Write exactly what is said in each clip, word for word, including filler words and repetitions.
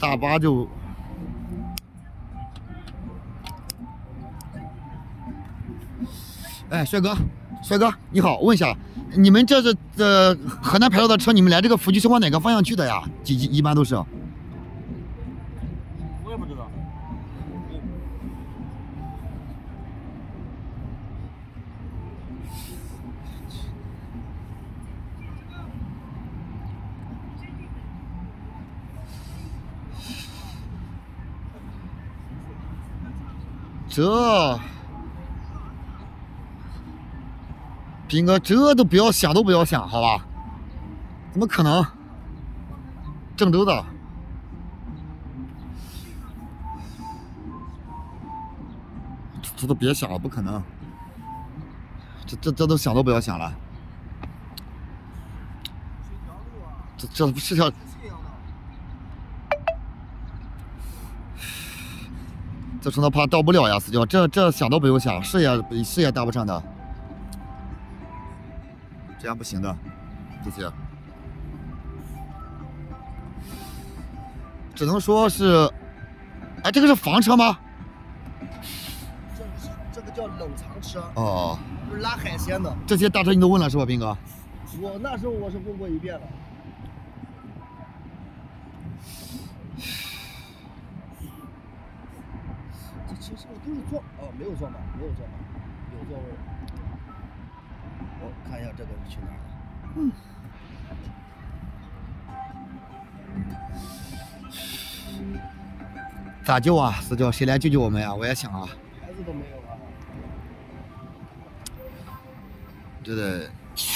大巴就。哎，帅哥，帅哥你好，问一下，你们这是呃河南牌照的车，你们来这个福居是往哪个方向去的呀？一一般都是。 我也不知道。 这，斌哥，这都不要想，都不要想，好吧？怎么可能？郑州的，这这都别想了，不可能。这这这都想都不要想了。这这不是条。这车他怕到不了呀，死舅，这这想都不用想，是也是也搭不上的，这样不行的，这些，只能说是，哎，这个是房车吗？ 这个是这个叫冷藏车， 哦， 就是拉海鲜的。 这些大车你都问了是吧，斌哥？ 我那时候我是问过一遍了。其实我都是坐，哦，没有坐满，没有坐满，有座位。我看一下这个是去哪儿了？嗯。 咋救啊，死舅，谁来救救我们呀？我也想啊。 孩子都没有啊。 这得。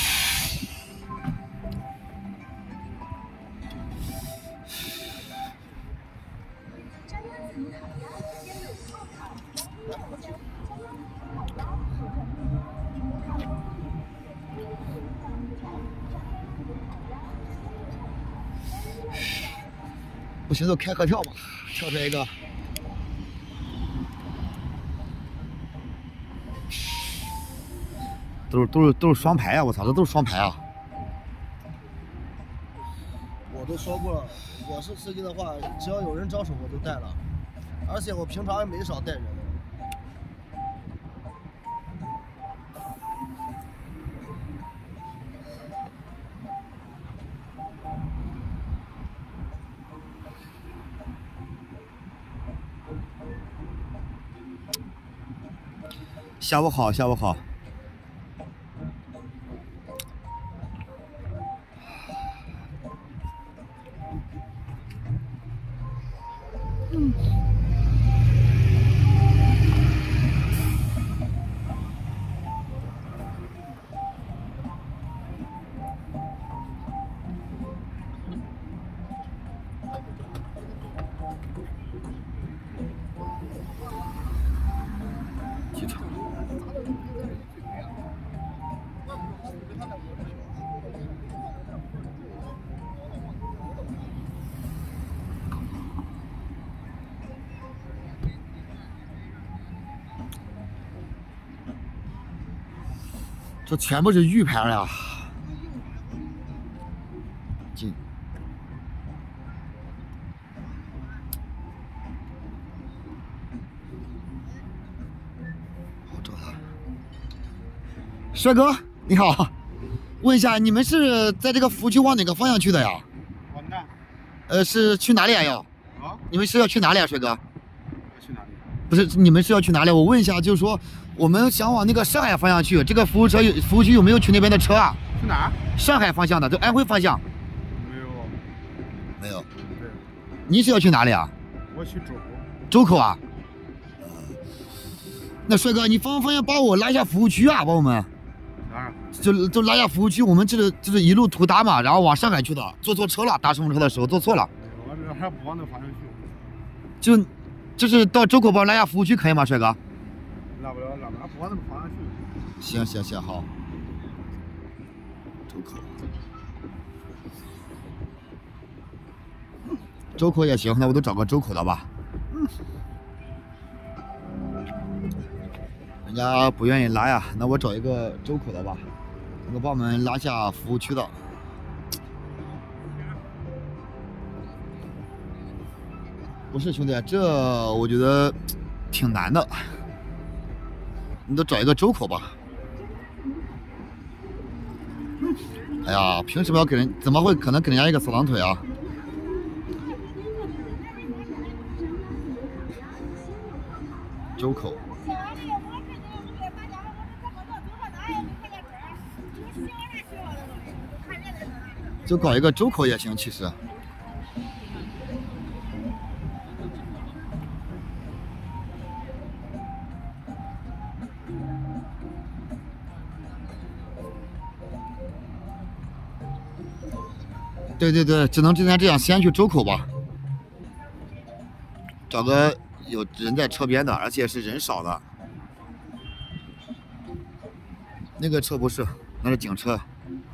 不行就开合跳吧，跳出来一个。都是都是都是双排啊！我操，这都是双排啊！ 我都说过了，我是司机的话，只要有人招手我就带了，而且我平常也没少带人。 下午好，下午好。嗯。机场。这全部是玉牌呀！进。好找他。帅哥，你好，问一下，你们是在这个福区往哪个方向去的呀？ 往南。 呃，是去哪里啊？要？ 啊？ 你们是要去哪里啊，帅哥？ 要去哪里？ 不是，你们是要去哪里？我问一下，就是说。我们想往那个上海方向去，这个服务车有服务区有没有去那边的车啊？ 去哪儿？ 上海方向的，就安徽方向。 没有。 没有。 对。 你是要去哪里啊？ 我去周口。 周口啊？那帅哥，你方方便把我拉下服务区啊？把我们。 哪儿？ 就就拉下服务区，我们这是就是一路途达嘛，然后往上海去的，坐错车了，搭顺风车的时候坐错了。 我这还不往那方向去。 就，就是到周口帮拉下服务区可以吗，帅哥？ 拉不了，拉不了，不往那个方向去。 行行行，好。周口，周口也行，那我都找个周口的吧。人家不愿意拉呀，那我找一个周口的吧，能够把我们拉下服务区的。 不是兄弟，这我觉得挺难的，你都找一个周口吧。哎呀，凭什么要给人？怎么会可能给人家一个扫堂腿啊？周口。就搞一个周口也行，其实。对对对，只能今天这样，先去周口吧，找个有人在车边的，而且是人少的。那个车不是，那是警车。 啊，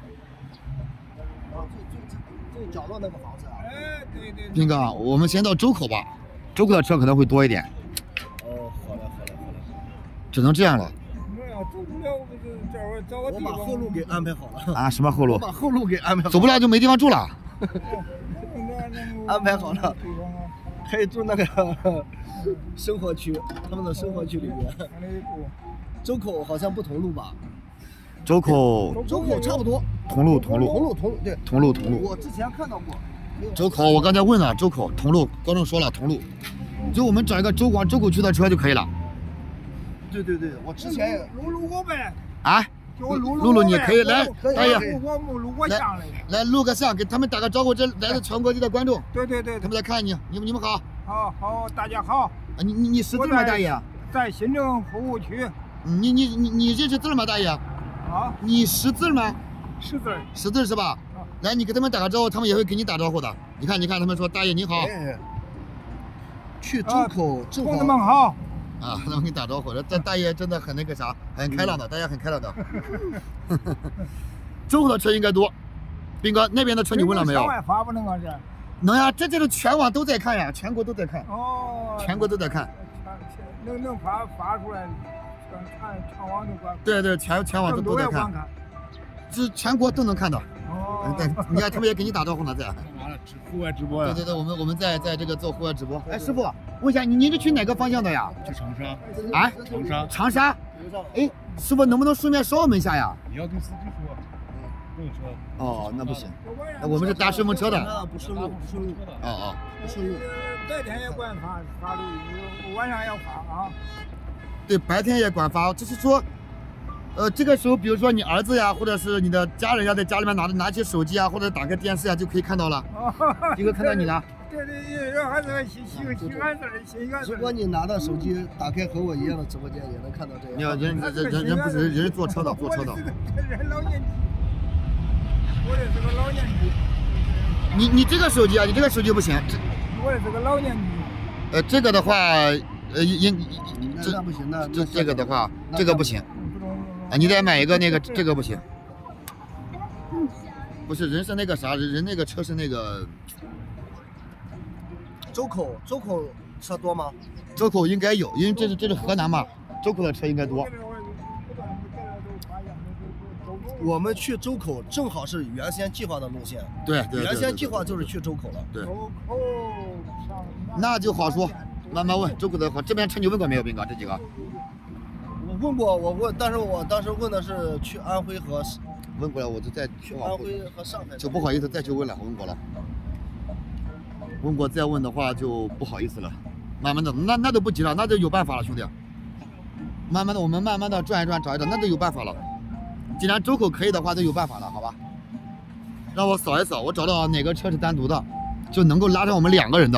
最最最角落那个房子啊。 哎，对对。 斌哥，我们先到周口吧，周口的车可能会多一点。 哦，好嘞，好嘞，好嘞。 只能这样了。 没有，走不了，我就这会找个地方。 我把后路给安排好了。 啊？什么后路？ 我把后路给安排好了。 走不了就没地方住了。 安排好了，可以住那个生活区，他们的生活区里面。周口好像不同路吧？ 周口， 周口差不多。 同路，同路， 同路，同路，对， 同路，同路。 我之前看到过。 周口，我刚才问了，周口同路，观众说了同路，就我们找一个周往周口去的车就可以了。 对对对，我之前也路路过呗。 啊？ 路路露露，你可以来，大爷， 我我路过巷来， 来录个像，给他们打个招呼。这来自全国各地的观众， 对对对， 他们在看你，你们你们好， 好好，大家好。 啊，你你你识字吗，大爷？ 在新郑服务区。 你你你你认识字吗，大爷？ 啊？ 你识字吗？ 识字。 识字是吧？来，你给他们打个招呼，他们也会给你打招呼的。你看，你看，他们说大爷你好。 去周口正好。 同志们好。 啊，他们给你打招呼，这大爷真的很那个啥，很开朗的，大家很开朗的。周口的车应该多，斌哥那边的车你问了没有？ 向外发不能啊这？ 能呀，这就是全网都在看呀，全国都在看。 哦。 全国都在看。 能能发发出来，全看全网都观。 对对，全全网都都在看。这全国都能看到。 哦。 对，你看他们也给你打招呼呢，在。 户外直播呀？ 对对对，我们我们在在这个做户外直播。哎，师傅，问一下，你您是去哪个方向的呀？ 去长沙。 啊？ 长沙。 长沙。哎，师傅能不能顺便捎我们一下呀？ 你要跟司机说，不用说。 哦，那不行，那我们是搭顺风车的。 不顺路，不顺路。 哦哦。 不顺路。 白天也管发发录音，晚上要发啊。 对，白天也管发，就是说。呃，这个时候，比如说你儿子呀，或者是你的家人呀，在家里面拿着拿起手机啊，或者打开电视啊，就可以看到了。一个看到你了。 对对对，还是新新新安事的新安事。 如果你拿到手机打开和我一样的直播间，也能看到这样。 你要人人人人不是人是坐车的，坐车的。 人老年机，我这是个老年机。 你你这个手机啊，你这个手机不行。 我这是个老年机。 呃，这个的话，呃，应这不行，那这这个的话，这个不行。啊，你得买一个那个，这个不行。不是，人是那个啥，人人那个车是那个。 周口，周口车多吗？ 周口应该有，因为这是这是河南嘛，周口的车应该多。 我们去周口正好是原先计划的路线。 对对。 原先计划就是去周口了。 对。那就好说，慢慢问周口的话，这边车你问过没有，斌哥？这几个？ 我问过，我问，但是我当时问的是去安徽和。 问过了，我就再去安徽和上海。 就不好意思再去问了，我问过了。问过再问的话就不好意思了，慢慢的，那那都不急了，那就有办法了，兄弟。慢慢的，我们慢慢的转一转，找一找，那都有办法了。既然周口可以的话，都有办法了，好吧？让我扫一扫，我找到哪个车是单独的，就能够拉上我们两个人的。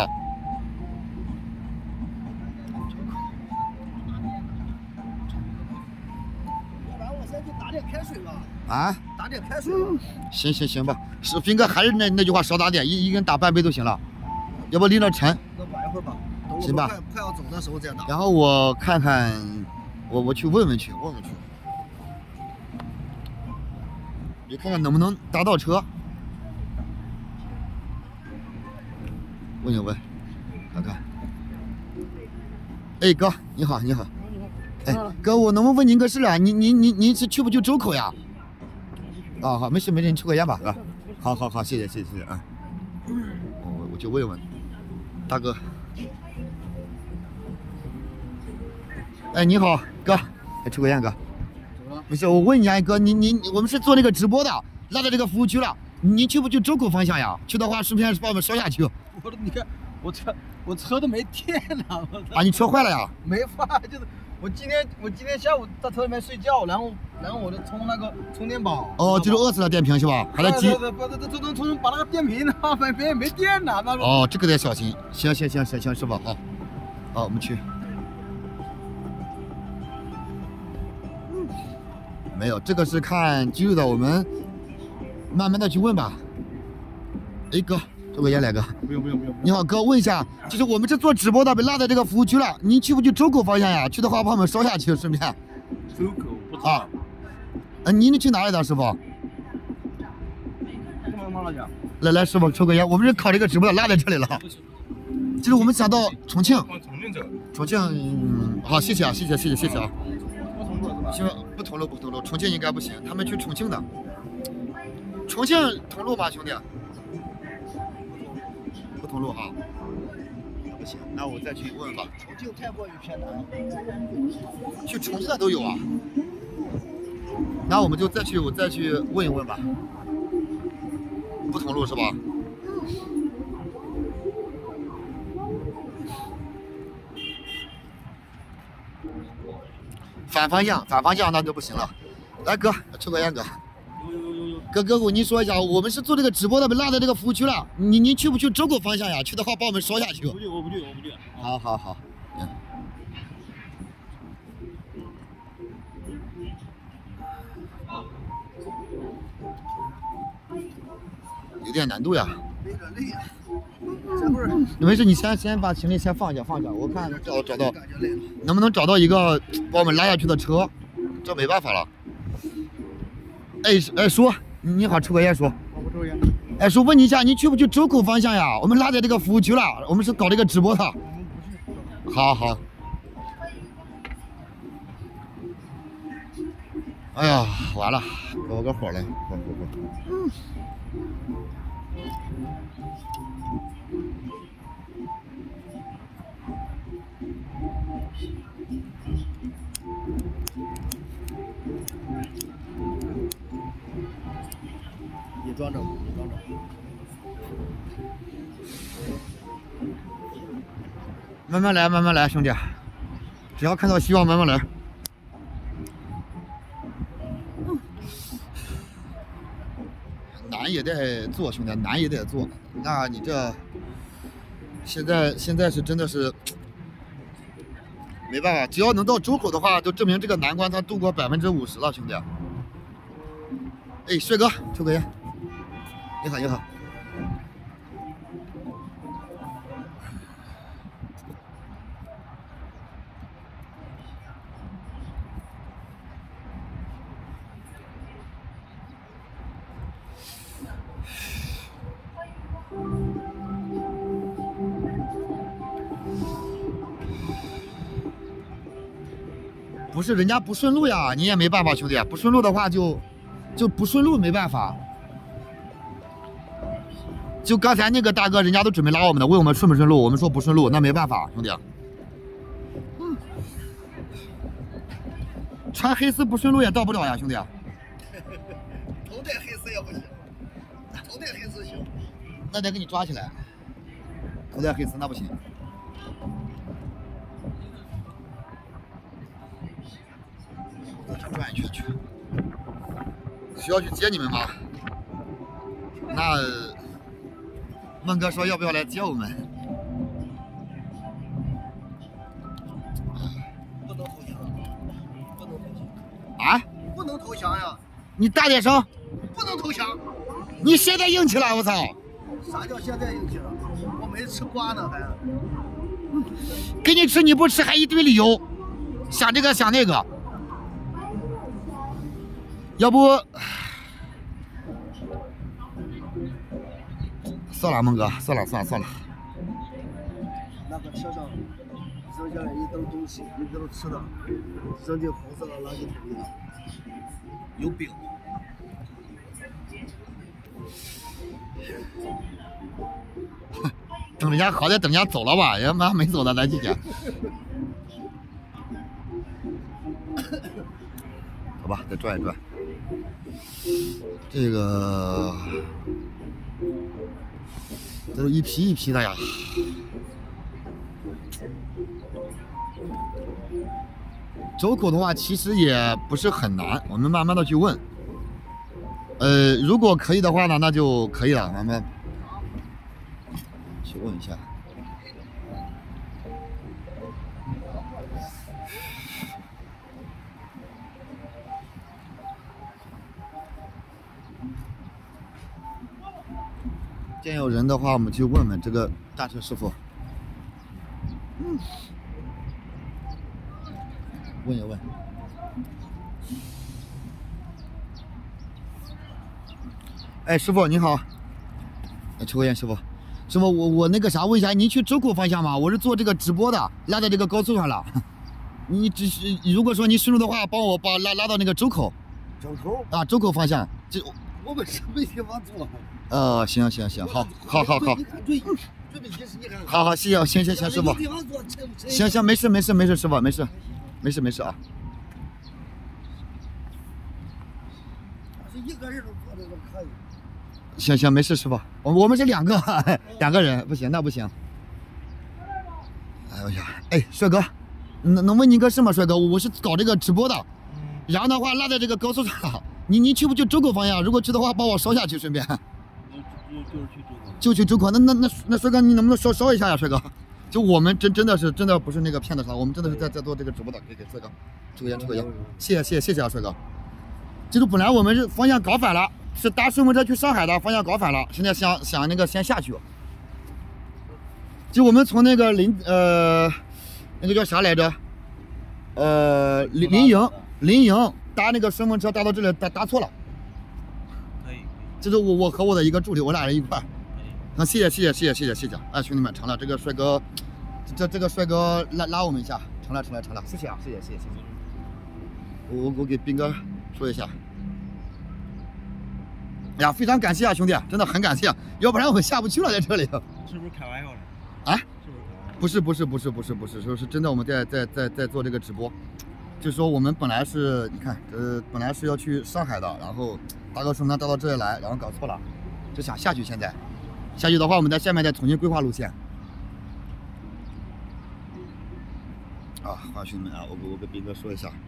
要不然我先去打点开水吧。 啊？ 打点开水吧。 行行行吧，是斌哥还是那那句话，少打点，一一个人打半杯就行了，要不拎着沉。 那晚一会儿吧，等我行吧， 快快要走的时候再打。 然后我看看，我我去问问去，问问去，你看看能不能搭到车。问一问，看看。哎，哥，你好，你好。哎，哥，我能不能问您个事啊？您您您您是去不去周口呀？啊，好，没事没事，你抽个烟吧，哥。好好好，谢谢谢谢谢谢啊。我我去问一问，大哥， 哎，你好，哥，哎，抽根烟，哥。没事，我问一下，哥，你你我们是做那个直播的，拉到这个服务区了，你去不去周口方向呀？去的话，顺便把我们捎下去。 我你看，我车我车都没电了，我啊，你车坏了呀？ 没法，就是我今天我今天下午在车里面睡觉，然后然后我就充那个充电宝。 哦，就是饿死了电瓶是吧？还在急。 不不不，充充把那个电瓶呢，没没没电了，那个。 哦，这个得小心。行行行行行，师傅好，好，我们去。没有，这个是看肌肉的，我们慢慢的去问吧。哎，哥，抽根烟来，哥。 不用不用不用。 你好，哥，问一下，就是我们是做直播的，被拉到这个服务区了，您去不去周口方向呀？去的话，把我们捎下去，顺便。 周口不知道。 啊。呃，您去哪里的，师傅？ 干嘛嘛了来来，师傅抽根烟，我们是考这个直播的，拉在这里了。就是我们想到重庆。 往重庆走。 重庆，嗯，好，谢谢啊，谢谢谢谢谢谢啊。行，不同路不同路，重庆应该不行，他们去重庆的。重庆同路吧，兄弟？不同路哈。不行，那我再去问问吧。 重庆太过于偏南。 去重庆的都有啊。那我们就再去，我再去问一问吧。不同路是吧？反方向，反方向那就不行了。来，哥，抽根烟，哥。哥哥，我跟您说一下，我们是做这个直播的，被拉在这个服务区了。你您去不去周口方向呀？去的话，把我们捎下去。 不去，我不去，我不去。 好好好，嗯。有点难度呀。 有点累呀。这不是。 没事，你先先把行李先放下，放下，我看找找到能不能找到一个把我们拉下去的车，这没办法了。哎哎，叔，你好，抽根烟，叔。 我不抽烟。 哎，叔，问你一下，你去不去周口方向呀？我们拉在这个服务区了，我们是搞这个直播的。好好。哎呀，完了，给我个火来，火火火。嗯。 你装着，你装着。 慢慢来，慢慢来，兄弟，只要看到希望，慢慢来。难也得做，兄弟，难也得做。那你这现在现在是真的是没办法，只要能到周口的话，就证明这个难关他度过百分之五十了，兄弟。哎，帅哥，抽根烟。你好，你好。不是人家不顺路呀，你也没办法，兄弟，不顺路的话就就不顺路，没办法。就刚才那个大哥，人家都准备拉我们的，问我们顺不顺路，我们说不顺路，那没办法，兄弟。嗯，穿黑丝不顺路也到不了呀，兄弟。 头戴黑丝也不行，头戴黑丝行， 那得给你抓起来。头戴黑丝那不行。再转一圈去。需要去接你们吗？那孟哥说要不要来接我们？ 不能投降，不能投降啊！ 不能投降呀！ 你大点声！ 不能投降！ 你现在硬气了，我操！ 啥叫现在硬气了？我没吃瓜呢还。 给你吃你不吃，还一堆理由，想这个想那个。要不算了，孟哥，算了算了算了。 那个车上扔下来一兜东西，一兜吃的，扔进红色的垃圾桶里了，有饼。 等人家好歹等人家走了吧，人家妈没走呢，来几天。 好吧，再转一转。这个都是一批一批的呀。周口的话，其实也不是很难，我们慢慢的去问。呃，如果可以的话呢，那就可以了，慢慢去问一下。见有人的话，我们去问问这个大车师傅。嗯，问一问。哎，师傅你好。哎，抽根烟，师傅。师傅，我我那个啥，问一下，您去周口方向吗？我是做这个直播的，拉在这个高速上了。你只是如果说您顺路的话，帮我把拉拉到那个周口。 周口啊，周口方向。这我们是没地方坐。 呃，行行行，好，好，好，好，好好，谢谢，行行行，师傅，行行，没事没事没事，师傅没事，没事没事啊。 一个人坐的都可以。 行行，没事，师傅，我我们是两个两个人，不行，那不行。哎呀，哎，帅哥，能能问你个事吗？帅哥，我是搞这个直播的，然后的话拉在这个高速上，你你去不去周口方向？如果去的话，帮我捎下去，顺便。 就是去周口， 就去周口，那那那那帅哥，你能不能捎捎一下呀，帅哥？就我们真真的是真的不是那个骗子啥，我们真的是在在做这个直播的，给给帅哥抽个烟抽个烟，谢谢谢谢谢谢啊，帅哥。就是本来我们是方向搞反了，是搭顺风车去上海的，方向搞反了，现在想想那个先下去。就我们从那个临呃那个叫啥来着？呃临临营临营搭那个顺风车搭到这里搭搭错了。这是我我和我的一个助理，我俩人一块儿。那谢谢谢谢谢谢谢谢谢谢，哎兄弟们成了，这个帅哥，这这个帅哥拉拉我们一下，成了成了成了，谢谢啊谢谢谢谢谢谢。我我给斌哥说一下。哎呀，非常感谢啊兄弟，真的很感谢，要不然我们下不去了在这里。 是不是开玩笑的？ 啊？ 是不是开玩笑？ 不是不是不是不是不是，说是真的，我们在在在在做这个直播。就说我们本来是，你看，呃，本来是要去上海的，然后搭个顺风车搭到这里来，然后搞错了，就想下去。现在下去的话，我们在下面再重新规划路线。啊，华兄们啊，我给我给斌哥说一下。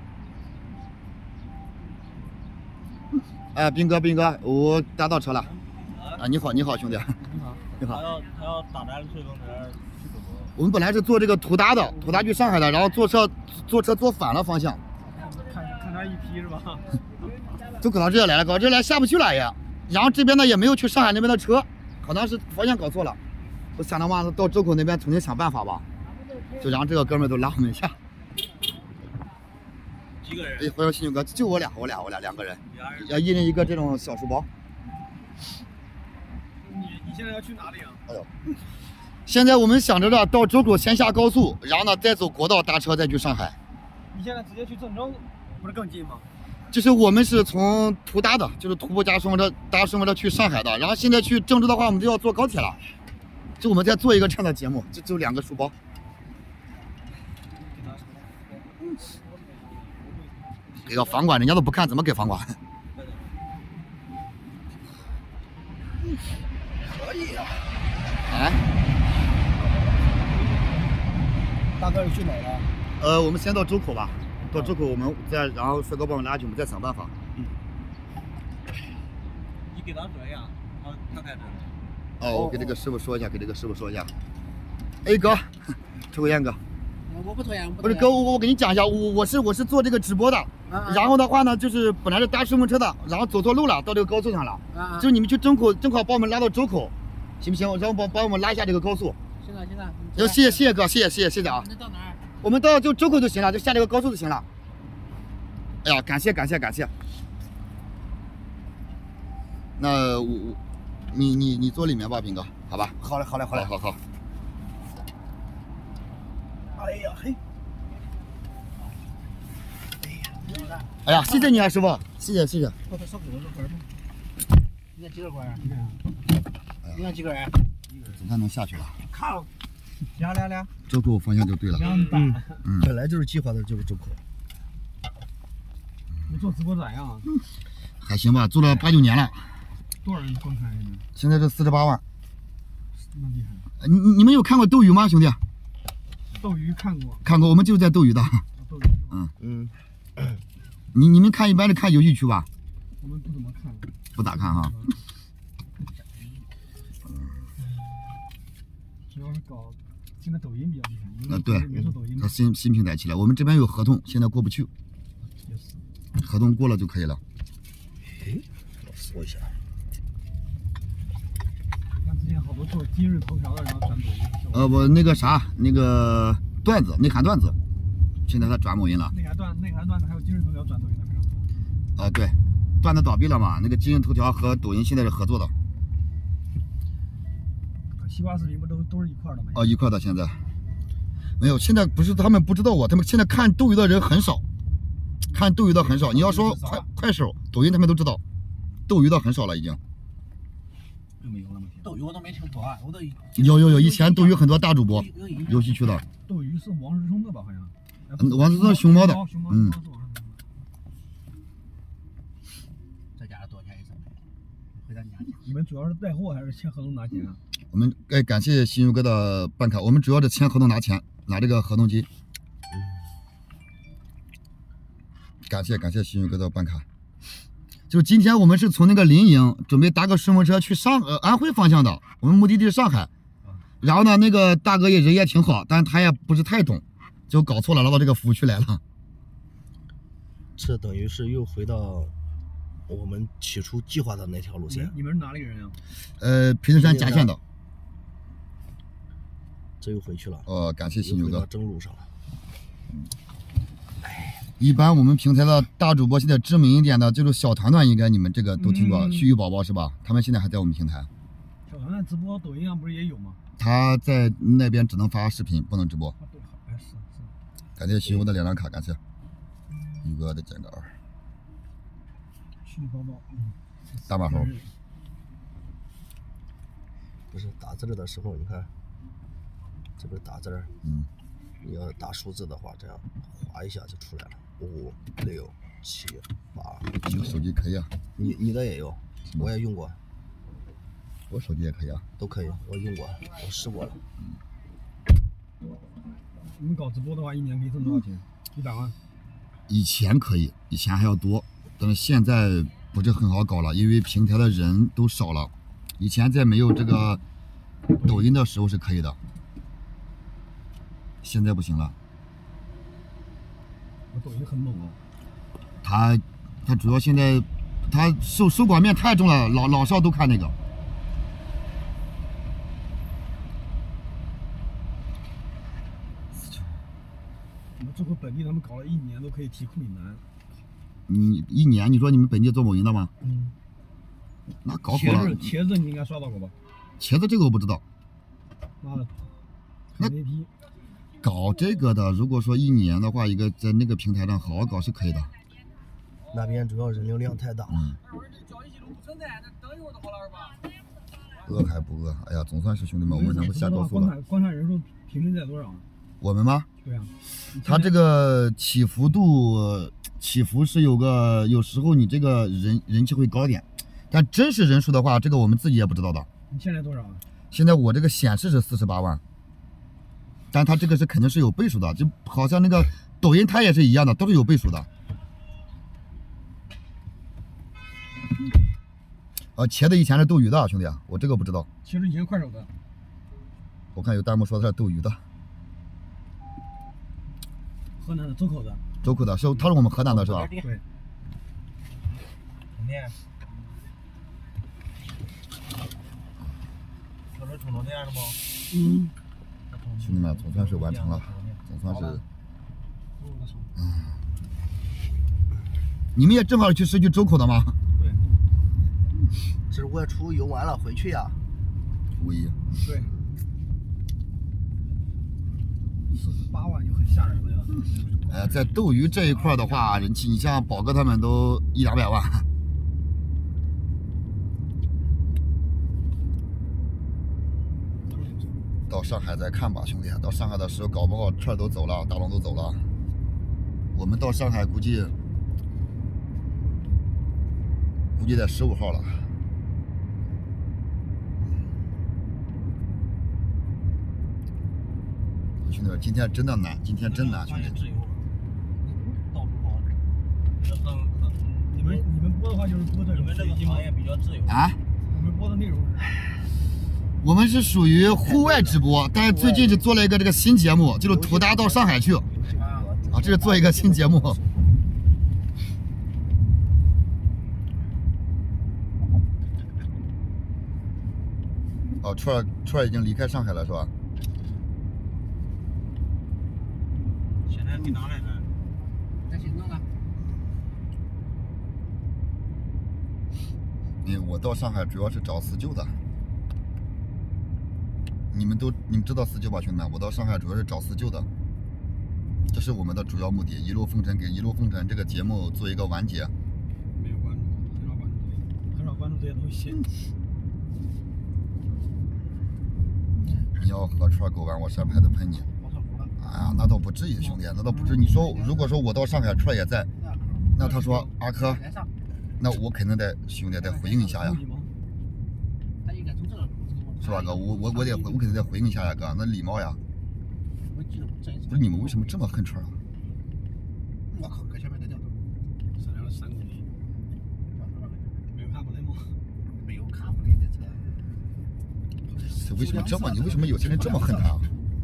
哎，斌哥，斌哥，我搭到车了。啊，你好，你好，兄弟。 你好。 你好。 他要他要打咱顺风车去周口。 我们本来是坐这个途达的，途达去上海的，然后坐车坐车坐反了方向。 看看他一批是吧？ 就搞到这来了，搞到这来下不去了也。然后这边呢也没有去上海那边的车，可能是方向搞错了。我想的话到周口那边重新想办法吧。就然后这个哥们儿都拉我们一下。 几个人？ 哎，欢迎新勇哥，就我俩，我俩，我俩两个人， 俩人。 要一人一个这种小书包。 你你现在要去哪里啊？ 哎呦，现在我们想着呢，到周口先下高速，然后呢再走国道搭车再去上海。 你现在直接去郑州，不是更近吗？ 就是我们是从途达的，就是徒步加顺风车搭顺风车去上海的，然后现在去郑州的话，我们就要坐高铁了。就我们在做一个这样的节目，就就两个书包。给个房管，人家都不看，怎么给房管？可以啊。啊？ 大哥，你去哪儿了？ 呃，我们先到周口吧，到周口我们再，然后帅哥帮我拉去，我们再想办法。嗯。 你给他说一下，他他开车。 哦，我给这个师傅说一下，给这个师傅说一下。哎哥，抽个烟哥。 我不抽烟， 不是哥，我我给你讲一下，我我是我是做这个直播的， 啊、 然后的话呢，就是本来是搭顺风车的，然后走错路了，到这个高速上了，啊、就是你们去周口，正好把我们拉到周口，行不行？然后帮帮我们拉一下这个高速。 行了行了， 要谢谢谢谢哥，谢谢谢谢谢谢啊。 那到哪儿？ 我们到就周口就行了，就下这个高速就行了。哎呀，感谢感谢感谢。那我我你你你坐里面吧，斌哥，好吧？ 好嘞好嘞好嘞， 好好好。 哎呀嘿！ 哎呀，谢谢你啊，师傅，谢谢谢谢。 我再少给我个根吗？你看几个根啊？你看，你看几个人？ 总算能下去了。 靠！俩俩俩。 周口方向就对了。 两百。嗯。本来就是计划的就是周口。 你做直播咋样啊？ 还行吧，做了八九年了， 多少人观看现在？ 现在是四十八万。 那厉害。 呃你你们有看过斗鱼吗，兄弟？ 斗鱼看过。 看过，我们就是在斗鱼的。 斗鱼。 嗯嗯。 你你们看一般是看游戏区吧？ 我们不怎么看。 不咋看哈。 主要是搞，现在抖音比较厉害。 啊，对， 没做抖音它新新平台起来，我们这边有合同，现在过不去。 也是。 合同过了就可以了。 哎，我搜一下。 看之前好多做今日头条的，然后转抖音。 呃，我那个啥，那个段子，内涵段子，现在他转某音了。 内涵段，内涵段子还有今日头条转抖音的非常多。 啊，对，段子倒闭了嘛，那个今日头条和抖音现在是合作的。 西瓜视频不都都是一块的吗？ 哦，一块的现在。没有，现在不是他们不知道我，他们现在看斗鱼的人很少，看斗鱼的很少。你要说快快手、抖音他们都知道，斗鱼的很少了已经。 又没有那么斗鱼我都没听说啊，我都有有有，以前斗鱼很多大主播，游戏区的。 斗鱼是王志忠的吧？好像。 嗯，王志忠熊猫的。嗯。 这家多少钱一次？回咱家讲。 你们主要是带货还是签合同拿钱啊？ 我们该感谢新宇哥的办卡，我们主要是签合同拿钱，拿这个合同金。感谢感谢新宇哥的办卡。就今天我们是从那个临颍准备搭个顺风车去上呃安徽方向的，我们目的地是上海。然后呢，那个大哥也人也挺好，但他也不是太懂，就搞错了，来到这个服务区来了。 这等于是又回到我们起初计划的那条路线。 你们是哪里人啊？ 呃，皮子山嘉县的。 这又回去了。 哦，感谢新宇哥。 正路上了。 嗯。一般我们平台的大主播现在知名一点的就是小团团，应该你们这个都听过， 嗯、 旭玉宝宝是吧？他们现在还在我们平台。 小团团直播抖音上不是也有吗？ 他在那边只能发视频，不能直播。 啊、对，好，是是。 感谢旭玉的两张卡，感谢。宇哥的减个二。 旭玉宝宝，嗯。 大马猴。 不是打字的时候，你看，这边打字儿， 嗯， 你要打数字的话，这样划一下就出来了。五六七八， 你的手机可以啊？ 你你的也有，我也用过。 我手机也可以啊， 都可以，我用过，我试过了。 你们搞直播的话，一年可以挣多少钱？一百万？ 以前可以，以前还要多，但是现在不是很好搞了，因为平台的人都少了。以前在没有这个抖音的时候是可以的，现在不行了。 我抖音很猛哦。 他他主要现在他受受管面太重了，老老少都看那个。 我们这回本地他们搞了一年都可以提库里南。 你一年你说你们本地做某音的吗？ 嗯。 那搞火了。 茄子你应该刷到过吧？ 茄子这个我不知道。 妈的，那 A P 搞这个的，如果说一年的话，一个在那个平台上好好搞是可以的。 那边主要人流量太大。 嗯。饿还不饿？哎呀，总算是兄弟们，我们能够下高速了。 观看观看人数平均在多少？ 我们吗？ 对啊。 它这个起伏度起伏是有个，有时候你这个人人气会高点，但真实人数的话，这个我们自己也不知道的。 你现在多少啊？ 现在我这个显示是四十八万，但它这个是肯定是有倍数的，就好像那个抖音它也是一样的，都是有倍数的。呃，茄子以前是斗鱼的，兄弟，我这个不知道。 其实以前快手的。 我看有弹幕说他是斗鱼的。 河南的周口的。 周口的是，他是我们河南的是吧？ 对。 充电。这是充着电了吗？ 嗯。 兄弟们，总算是完成了，总算是。嗯。你们也正好去是去周口的吗？ 对。 这是我初游完了回去呀。 初一。 对。四十八万就很吓人了呀。 呃，在斗鱼这一块的话，人气你像宝哥他们都一两百万。到上海再看吧，兄弟。到上海的时候，搞不好串都走了，大龙都走了。我们到上海估计估计在十五号了。兄弟们，今天真的难，今天真难，兄弟。 到处跑，这很很。 你们你们播的话就是播这种， 你们这个行业比较自由啊？ 我们播的内容。 我们是属于户外直播，但是最近是做了一个这个新节目，就是图达到上海去。啊，这是做一个新节目。哦，串儿串儿已经离开上海了，是吧？ 现在给哪来着？在新庄啊。 嗯，我到上海主要是找四舅的。你们都你们知道四舅吧，兄弟们？我到上海主要是找四舅的，这是我们的主要目的。一路风尘给一路风尘这个节目做一个完结。 没有关注，很少关注这些，很少关注这些东西。 你要和串狗玩，我山牌都喷你。哎呀，那倒不至于，兄弟，那倒不至于。你说，如果说我到上海，串也在，那他说阿珂，那我肯定得兄弟得回应一下呀，是吧哥？我我我得我肯定得回应一下呀，哥，那礼貌呀。不是你们为什么这么恨串啊？ 我靠，搁前面在掉头， 闪亮了三公里，没有看不雷吗？ 没有看不雷的车。 为什么这么？你为什么有些人这么恨他啊？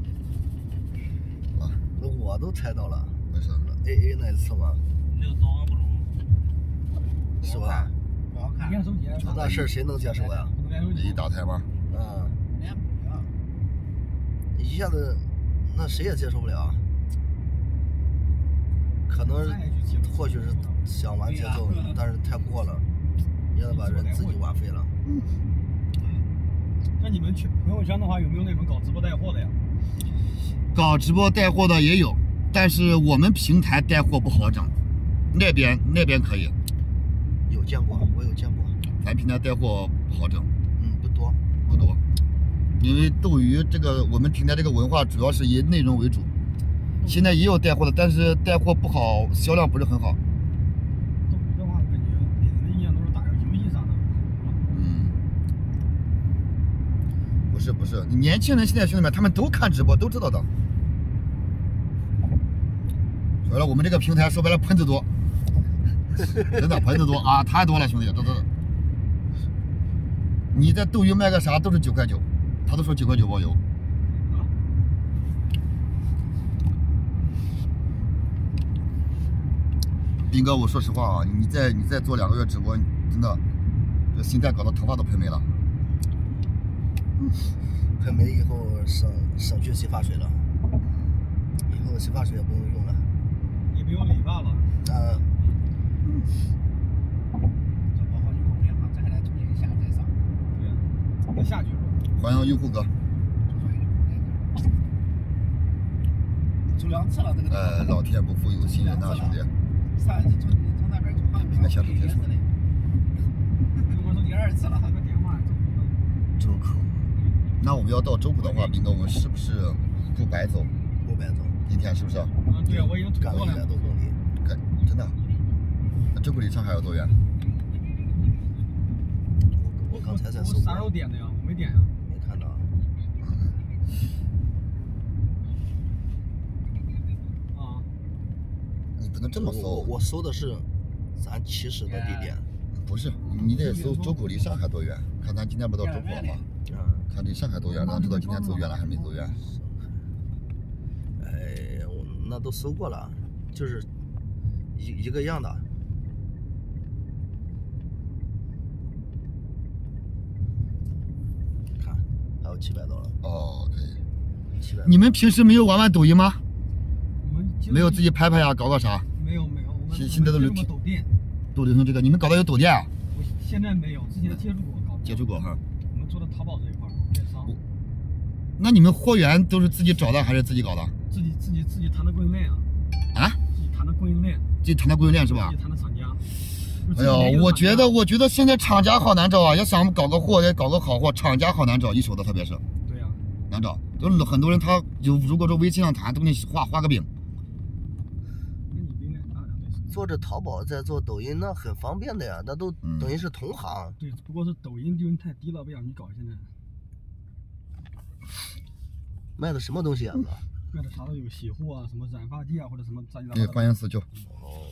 啊， 我都猜到了， 为啥 ？A A 那一次嘛， 这个早晚不中， 是吧？ 不好看。 你看手机， 那事儿谁能接受呀？ 一打胎吗？ 嗯， 连不了。 一下子，那谁也接受不了。可能或许是想玩节奏，但是太过了，一下子把人自己玩废了。 那你们去朋友圈的话，有没有那种搞直播带货的呀？ 搞直播带货的也有，但是我们平台带货不好整，那边那边可以。 有见过，我有见过。 咱平台带货不好整， 嗯，不多， 不多，因为斗鱼这个我们平台这个文化主要是以内容为主。现在也有带货的，但是带货不好，销量不是很好。 斗鱼的话，感觉给人的印象都是打个游戏啥的。 嗯，不是不是，年轻人现在兄弟们他们都看直播，都知道的。说白了，我们这个平台说白了喷子多，真的喷子多啊，太多了，兄弟，这这。你在斗鱼卖个啥都是九块九，他都说九块九包邮。斌哥，我说实话啊，你再你再做两个月直播，真的，这心态搞得头发都喷没了。 喷没以后省省去洗发水了，以后洗发水也不用用了， 也不用理发了。 啊。 这包好以后变化，再来重新下再上。 对呀，再下去。 欢迎用户哥。 走两次了，这个。 呃，老天不负有心人呐，兄弟。 上一次从从那边从杭州回也是的，我都第二次了，还个电话。 周口。 那我们要到周口的话，斌哥，我们是不是不白走？ 不白走。 今天是不是？ 嗯，对呀，我已经干了一百多公里。 干，真的？那周口离上海有多远？ 我刚才在搜。我啥时候点的呀？我没点呀。 没看到。 啊。 你不能这么搜。 我我搜的是咱起始的地点。 不是，你得搜周口离上海多远？看咱今天不到周口了吗？ 嗯。 看离上海多远，咱知道今天走远了还是没走远。 哎，我那都搜过了，就是一一个样的。看，还有七百多了。 哦，可以。 七百。 你们平时没有玩玩抖音吗？ 我们没有自己拍拍呀，搞搞啥？ 没有没有，我们现现在都流抖店。 都流行这个，你们搞的有抖店啊？ 我现在没有，之前接触过搞。 接触过哈。 我们做的淘宝这一块，电商。 那你们货源都是自己找的还是自己搞的？ 自己自己自己谈的供应链啊。 啊？ 自己谈的供应链。 自己谈的供应链是吧？ 自己谈的厂家。 哎呦，我觉得我觉得现在厂家好难找啊！要想搞个货，得搞个好货，厂家好难找，一手的特别是。 对呀。 难找，就是很多人他有如果说微信上谈，都给你画画个饼。 做着淘宝在做抖音，那很方便的呀，那都嗯等于是同行。 对，不过是抖音利润太低了，不想去搞现在。 卖的什么东西啊？ 卖的啥都有，洗护啊，什么染发剂啊，或者什么杂七杂对， 八的。 欢迎四九。 哦，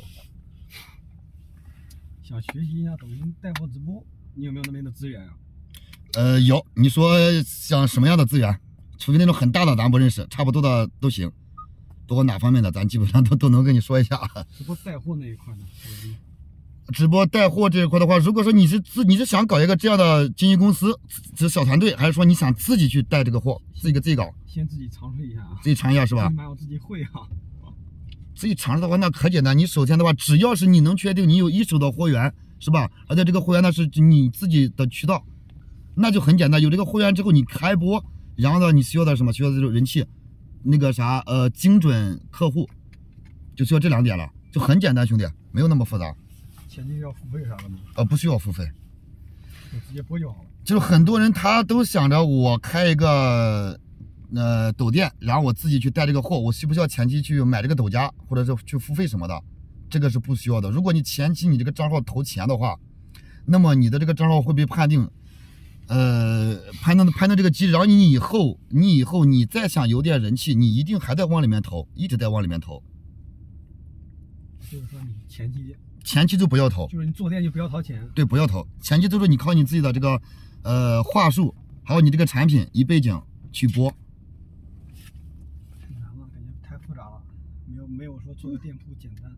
想学习一下抖音带货直播，你有没有那边的资源啊？ 呃，有，你说像什么样的资源？除非那种很大的咱不认识，差不多的都行。不过哪方面的，咱基本上都都能跟你说一下。 直播带货那一块呢？ 直播带货这一块的话，如果说你是自你是想搞一个这样的经纪公司，是小团队，还是说你想自己去带这个货，自己给自己搞？ 先自己尝试一下啊。 自己尝一下是吧？ 起码我自己会啊。 自己尝试的话，那可简单。你首先的话，只要是你能确定你有一手的货源，是吧？而且这个货源呢是你自己的渠道，那就很简单。有这个货源之后，你开播，然后呢，你需要的什么？需要的这种人气，那个啥，呃，精准客户，就需要这两点了，就很简单，兄弟，没有那么复杂。 前期要付费啥的吗？ 呃，不需要付费， 就直接播就好了。 就是很多人他都想着我开一个呃抖店，然后我自己去带这个货，我需不需要前期去买这个抖加，或者是去付费什么的？这个是不需要的。如果你前期你这个账号投钱的话，那么你的这个账号会被判定，呃，判定判定这个机制，然后你以后你以后你再想有点人气，你一定还在往里面投，一直在往里面投。 就是说你前期前期就不要投， 就是你做店就不要掏钱。 对，不要投。前期都是你靠你自己的这个呃话术，还有你这个产品一背景去播。 太难了，感觉太复杂了，没有没有说做个店铺简单。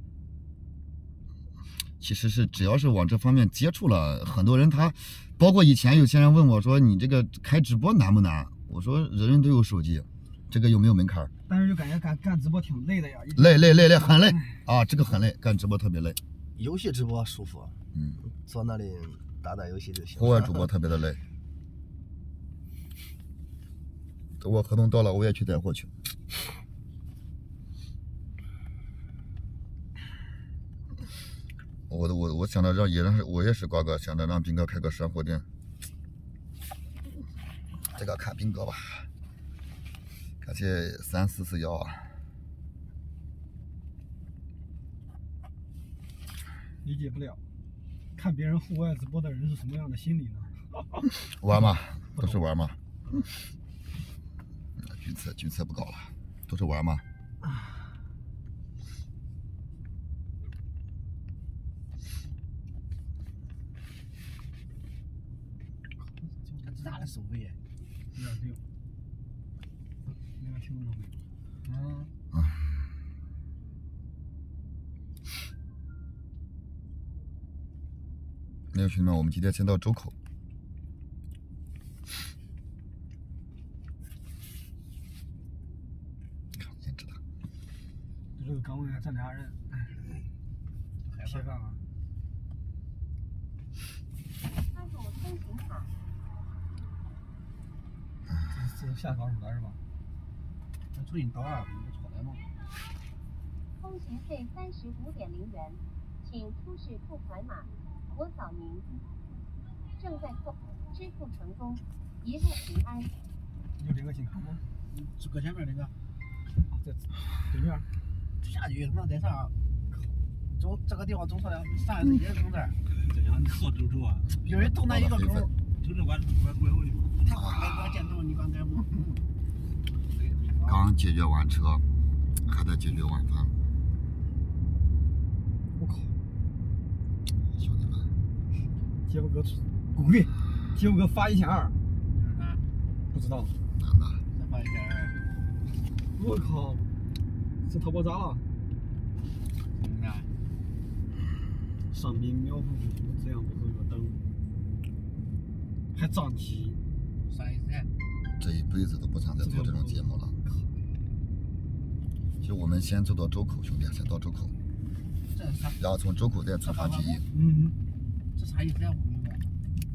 其实是只要是往这方面接触了，很多人他，包括以前有些人问我说你这个开直播难不难？我说人人都有手机，这个有没有门槛？ 但是就感觉干干直播挺累的呀。 累累累累，很累啊！这个很累，干直播特别累。 游戏直播舒服， 嗯， 坐那里打打游戏就行。 户外主播特别的累。等我合同到了，我也去带货去。我的我我想着让也让我也是瓜哥，想着让斌哥开个山货店。这个看斌哥吧，感谢三四四幺啊。 理解不了，看别人户外直播的人是什么样的心理呢？ 玩嘛，都是玩嘛。军测军测不搞了，都是玩嘛。 这咋的收费？ 一点六，那个听着没有？嗯。 啊。那个兄弟们，我们今天先到周口。看，先知道。 这个岗位还站俩人，铁饭碗。 插入通行卡。 这是下岗出来是吧？ 那重新到啊，不出来吗？ 通行费三十五点零元，请出示付款码。我扫您，正在扣，支付成功，一路平安。 有领个新卡吗？ 就搁前面那个。 啊，在对面。 下去不知道在啥，走这个地方走错了，上一次也是从这儿。 这样你好周周啊？ 因为东南一个口， 就是我我怪我的。 他改改见头，你管改吗？ 刚解决完车，还得解决晚饭。 我靠！ 兄弟们， 杰夫哥鼓励，杰夫哥发一千二，不知道。 男的。 再发一千二。 我靠！这淘宝咋了？上宾苗圃不足，这样不会有灯，还涨级。 啥意思？ 这一辈子都不想再做这种节目了。其实我们先走到周口，兄弟，先到周口， 这啥？ 然后从周口再出发记忆。 嗯。 这啥意思呀？我不明白。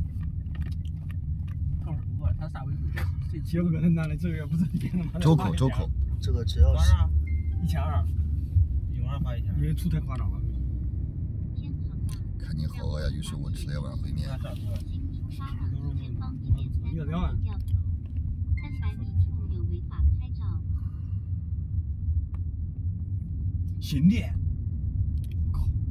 告诉我，他啥位置？ 杰夫哥，那男的这个月不是变了吗？ 周口，周口。 这个只要是一千二， 一万二发一千二， 因为出太夸张了。 看你好饿呀，于是我吃了一碗烩面。 一个两万。 三百米处有违法拍照。 新店。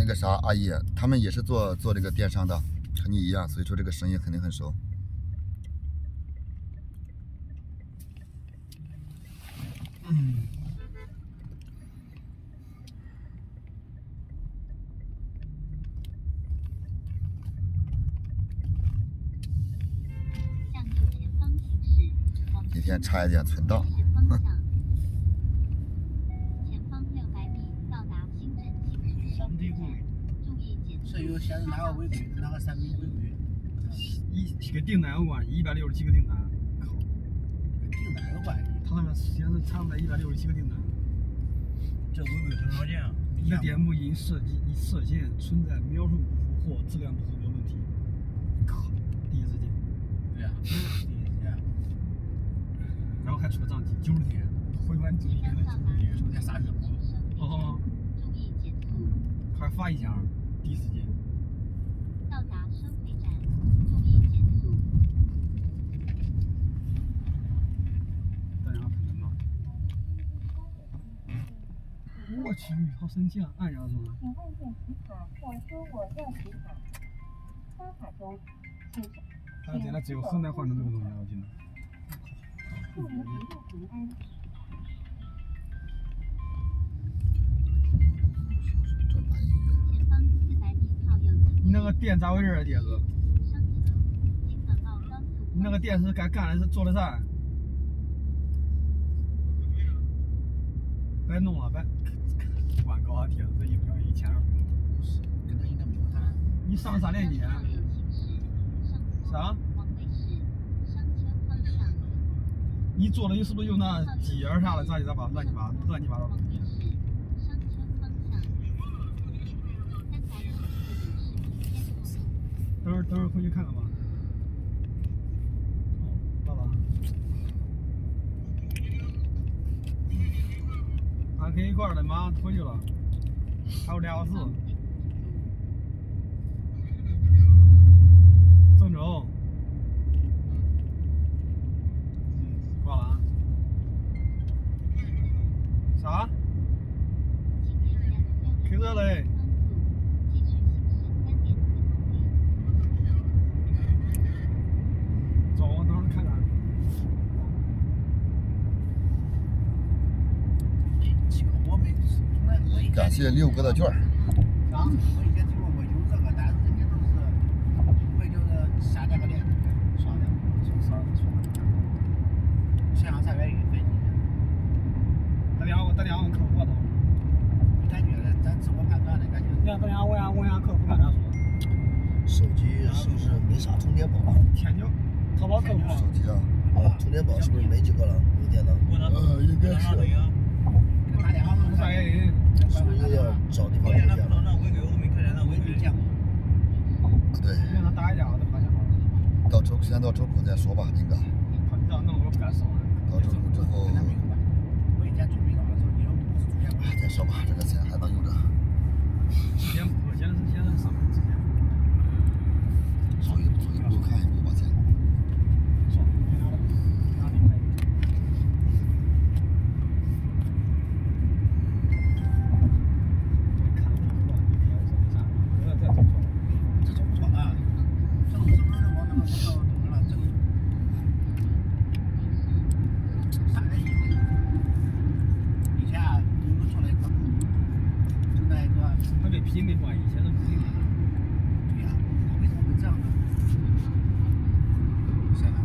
个啥阿姨，他们也是做做这个电商的，和你一样，所以说这个生意肯定很熟。 嗯。 一天差一点存档。 前方六百米到达新镇新区商店站，注意减速。 是有现在哪个违规，哪个产品违规？ 一几个订单有关，一百六十七个订单。靠， 订单有关系。 他那边现在差不多一百六十七个订单。 这违规多少钱啊？ 一个店铺因设计因涉嫌存在描述不符或质量不合格问题。靠，第一时间。 对呀、啊，第一时间。 然后还出了账期，九十天，回还九十天的九十天， 九十天啥日子？ 哦， 注意减速。 还罚一箱，第一时间。 到达收费站，注意减速。 大家看到吗？我去，好神奇啊！按下中了。 请按键洗卡或说我要洗卡。刷卡中，请。 他现在只有很难换成这个东西，我记得。 祝您一路平安。前方四百米靠右。 你那个店咋回事啊，爹子？ 上车，京港澳高速。 你那个店是该干的是做的啥？别弄了，别广告啊，贴这一瓶一千二。 不是，跟他应该没有谈。 你上啥链接？啥？你做的是不是有那机儿啥的，杂七杂八、乱七八、乱七八糟的？等会儿等会儿回去看看吧。哦，到了。俺跟一块儿的马上回去了，还有俩小时。郑州。挂了啊？啥？听着嘞。走，我等会儿看看。 我没从来我以前感谢六哥的券儿。 啥？我以前听说过有这个，但是人家都是不会就是下载个链，刷的，刷刷刷。线上查阅率分析一下。 打电话，我打电话问客服都。 感觉咱自我判断的感觉。 你看，等下问下问下客服看咋说。 手机是不是没啥充电宝？ 天津，淘宝客服。 手机啊。 啊，充电宝是不是没几个了？有电脑。 呃，应该是。 打电话问啥原因？ 是不是要找地方充电？ 对。 让他打一架，我再发现好。 到周先到周口再说吧，林哥。 他你这样弄我不敢上。 到周口之后。 我以前准备到的时候，以后不是出现过。 再说吧，这个钱还能用着。 之前不是，现在是现在上班之前。 走一走一步看一步吧，先。 算了，别拿了，拿另外一个。看地图啊，你看这啥？不要再走错了。 这种不错啊，这种是不是往那个什么东西了？这个啥人意思？以前啊，有个出来一个，就那一个。 他给批没关系，现在不批了。 对呀，他为什么会这样呢？现在。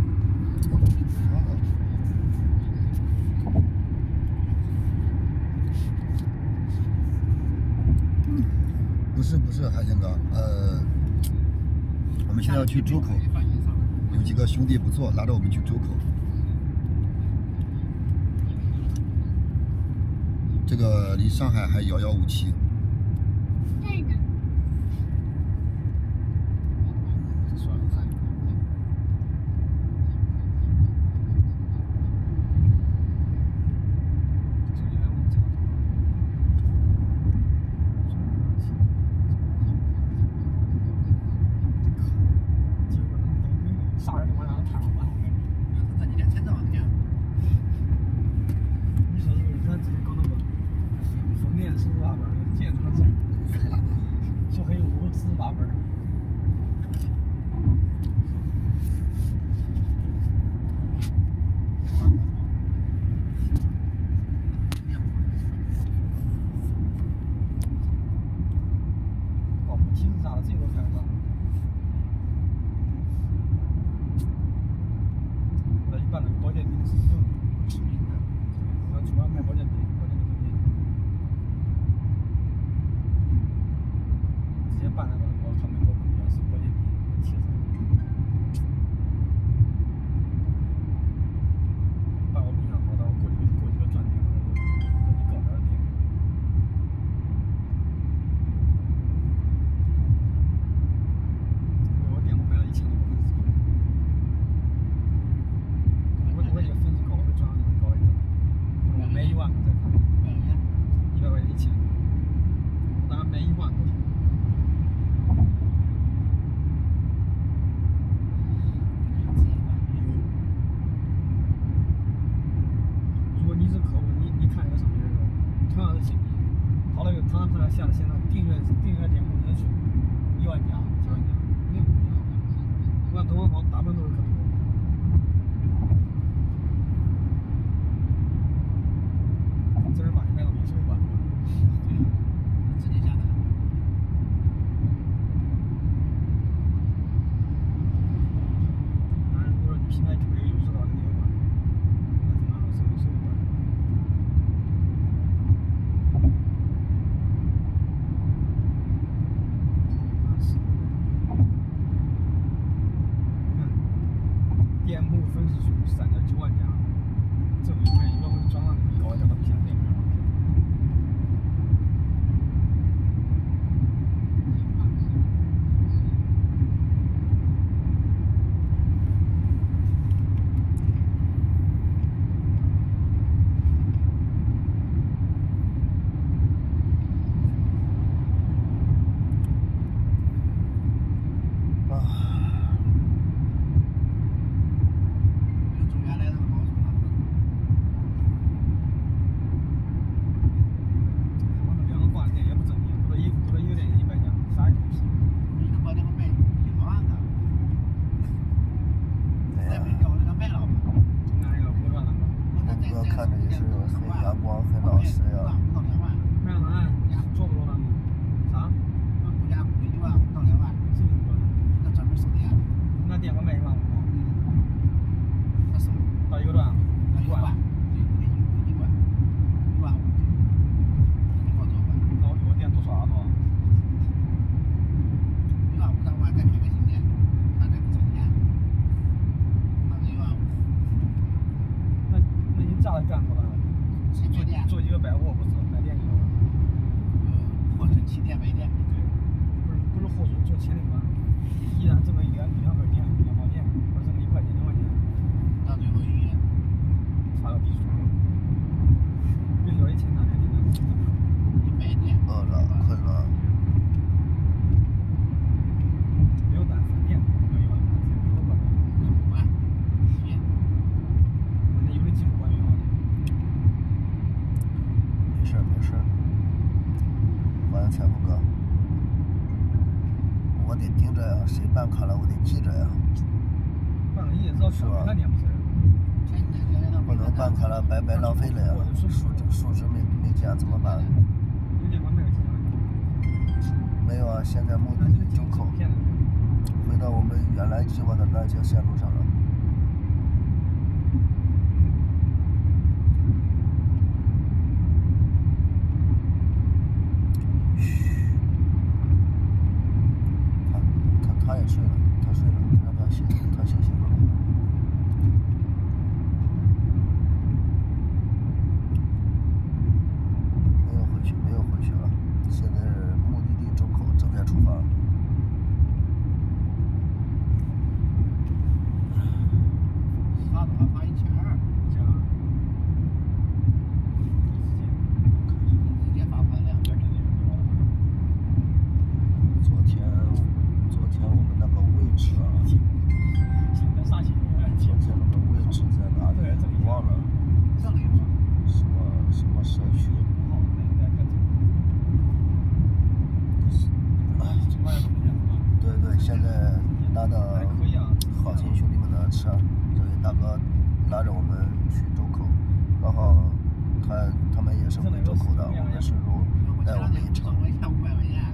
不是不是，海星哥，呃，我们现在要去周口，有几个兄弟不错，拉着我们去周口。这个离上海还遥遥无期。 在呢。 算了。啥人都往那摊上办， 这几天才这样的。 你说是不是？咱之前搞那个封面是啥玩意儿？ 四十八分。搞不提示啥的，自己都开不到。那一般那个保健品是有致命的，要出来买保健品，保健品特别贵。直接办那个我他们给我公园是保健品提示。把我冰箱好，到过几个过几个转点，给你搞点点。我店我买了一千多个粉丝过来，我我这个粉丝高，我转让率高一点。我买一万个再看，一百块钱一千，我大概买一万个。如果你是客户，你你看这个上面同样是新品，他那个他那上下的写的订阅订阅店铺人数一万加几万加，肯定不一样。我看投放方大部分都是客户。正儿八经买东西是没关系。 对，直接下单。 当然，如果说你品牌特别有优势的话，肯定有关系。那正常的收入收入关系。是。你看，店铺粉丝数三点九万加，这个里面有的会转让率高一点，它不像店面。 就住原来那个高速上。 我那两个挂店也不正经，都是一都是一个店一百家，啥也不行。 一个保险我卖一万个，再没掉那个卖了吧。 那那个五万那个， 我看着也是很阳光，很老实呀。 不到两万， 卖上来做不做那个？啥？ 那国家估一万五到两万， 是不是？ 那专门收店。 那店我卖一万五， 嗯，那收到一个段， 一万，对，一一万，一万五，一万多万， 那我这个店多少啊？多？ 一万五到万再开个新店，那这不挣钱，那就一万五。 那那你咋干出来？做新开店， 做几个百货不是买店去了？ 呃，或者起店卖店。 对，不是不是货主做千零万，一单挣个一两一两分钱，两毛钱，或者挣个一块钱两块钱， 到最后一发个地主，月交一千两千的， 一卖店， 饿了，困了。 没有单分店，没有一万块钱，没有关系。 那不管，行， 那有的几五万元了。 没事儿没事儿，欢迎财富哥。我得盯着呀，谁办卡了我得记着呀， 办个你也知道去哪店不是？ 前几天原来不能办卡了白白浪费了呀，数值数值没没减怎么办？ 有店我卖个几千块。 没有啊，现在目的那这个地中口骗子。 回到我们原来计划的那条线路上了。他他他也睡了，他睡了，让他歇，他休息会儿吧。没有回去，没有回去了。现在是目的地中口，正在出发。唉现在拿到还可以啊。 好心兄弟们的车，这位大哥拉着我们去周口，刚好他他们也是回周口的，我们顺路带我们一程。 我一下五百块钱。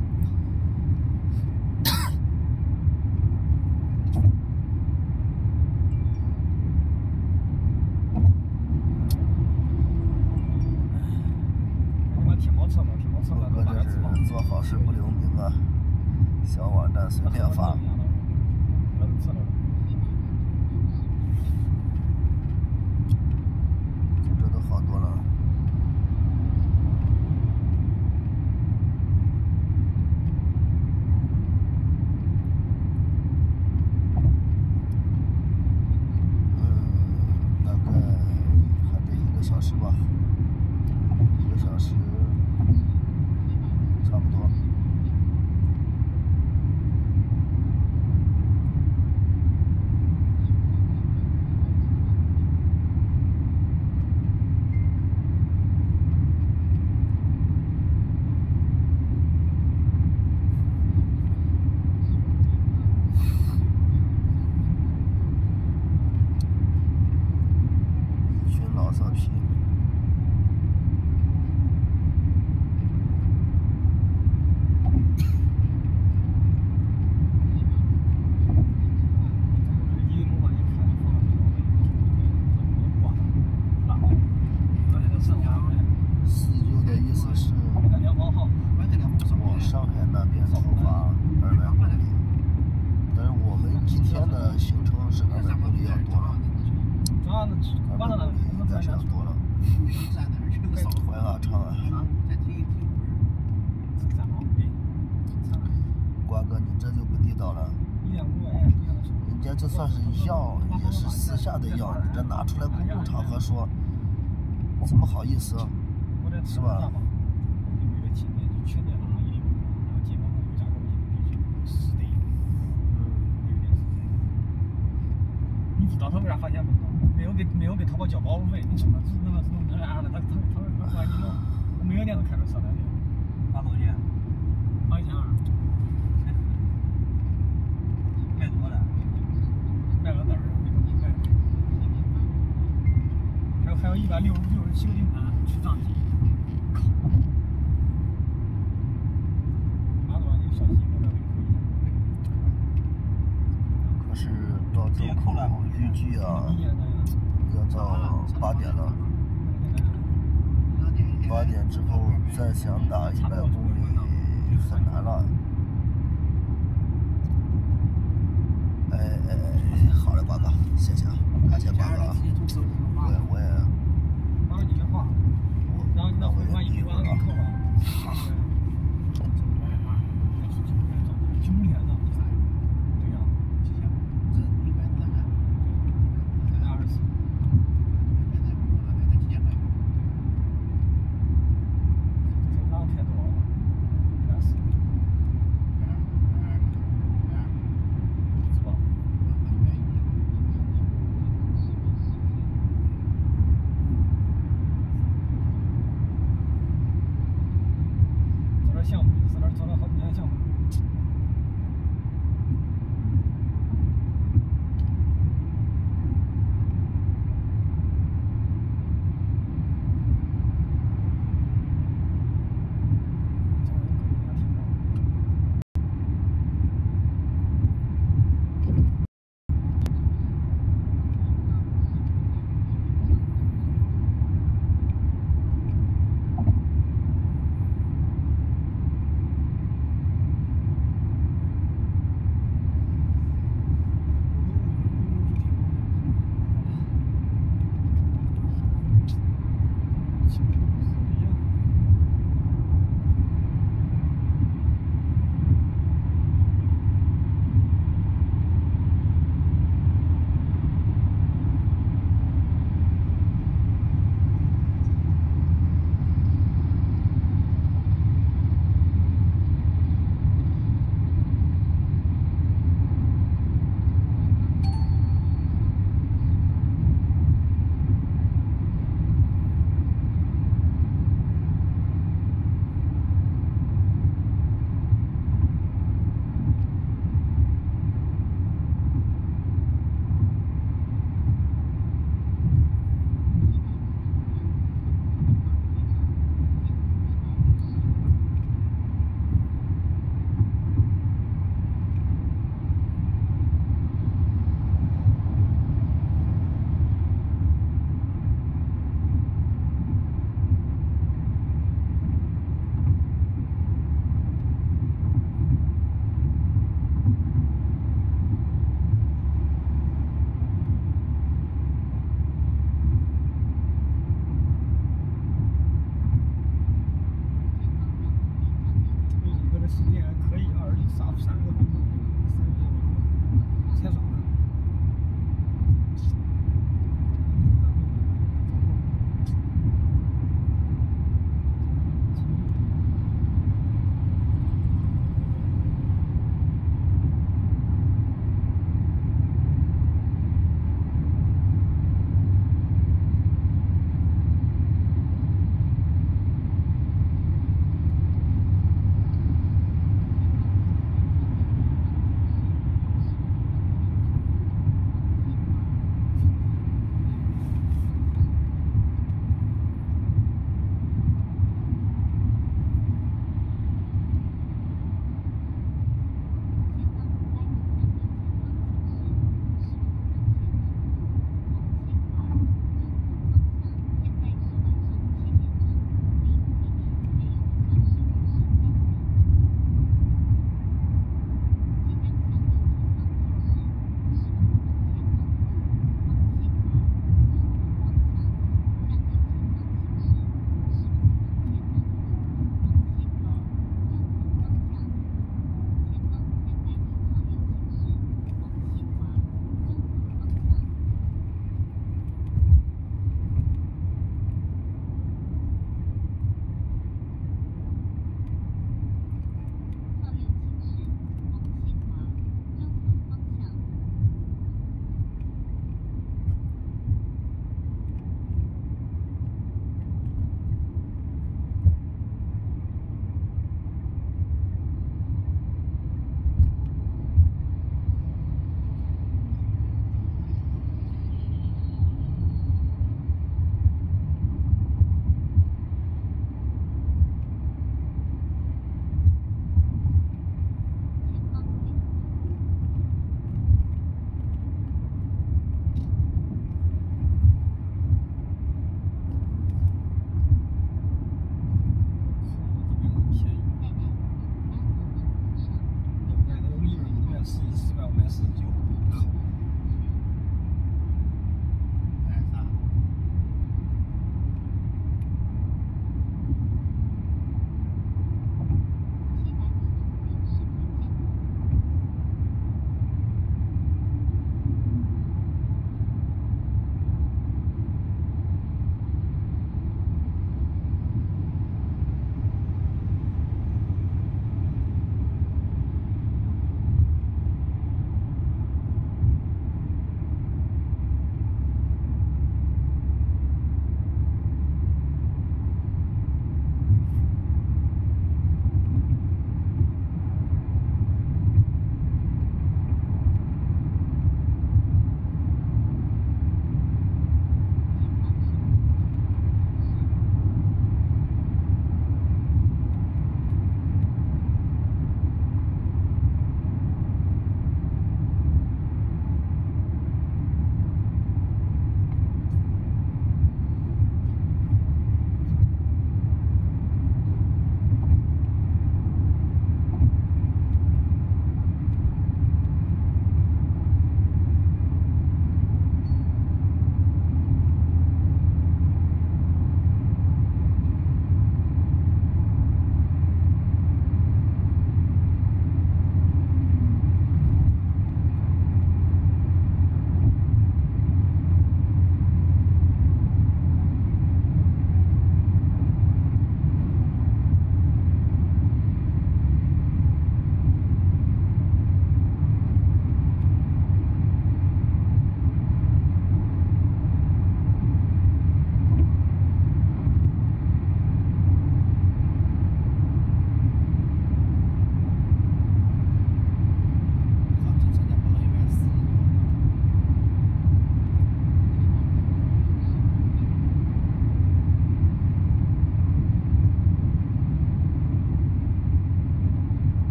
我哥这是做好事不留名啊，小网站随便发。这都好多了。嗯，大概还得一个小时吧，一个小时。差不多。一群老色批。往上海那边出发二百公里，但是我们今天的行程是二百公里要多了，二百公里应该是要多了。怀化长安，瓜哥你这就不地道了，人家就算是要也是私下的要，你这拿出来公共场合说，怎么好意思？是吧？ 你知道他为啥罚钱不？没有给没有给淘宝交保护费，你说那是那个是那啥的，他他他他管你弄，我每个店都开着车来的。 罚多少钱？ 罚一千二。 卖多了。 卖个袋儿，卖。还有还有一百六六十七个订单去涨级。靠！妈的吧，你小心那边可是到周口预计啊，要到八点了。八点之后再想打一百公里很难了。哎哎哎，好嘞，瓜哥，谢谢啊，感谢瓜哥啊。我也我也。 然后你的话，然后你那回关一关给扣了。九天呢？对呀，几天？ 这一百多呢。 现在二十四。然后开多少？二十四。是吧？做点项目，在这做了好几年项目。 十年可以二三三个